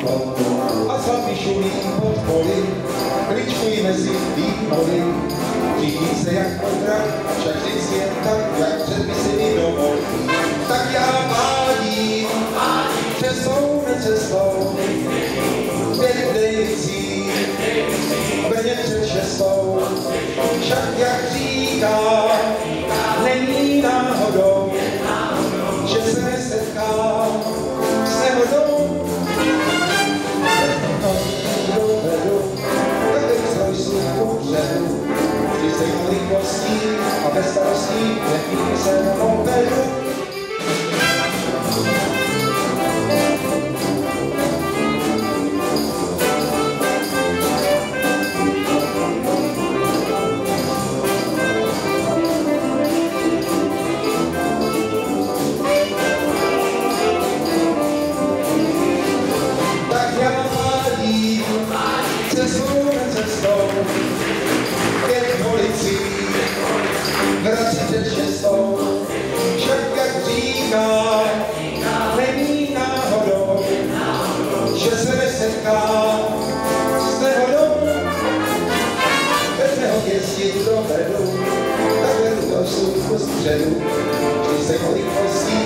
východ a zapíšulí pod poli, kličkujme si výhody, řídí se jak potrak, však vždycky jen tak, jak předpisy domů. Tak já vádím cestou necestou, pět dejcí, Brně před 6. Však jak říká, není náhodou, že se nesetká s nehodou. Dovedu, tak vyzroj svůj předu, vždy stejnou rychlostí a bez starostí, jakým se neovedu. Vrací před 6. Však jak říká, není náhodou, že se nesetká s nehodou. Bez nehod jezdit dovedu, tak vedu to vstupu středu, vždy se rychlostí